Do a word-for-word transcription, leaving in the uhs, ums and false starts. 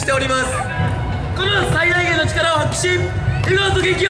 しております。この最大限の力を発揮し、笑顔と元気を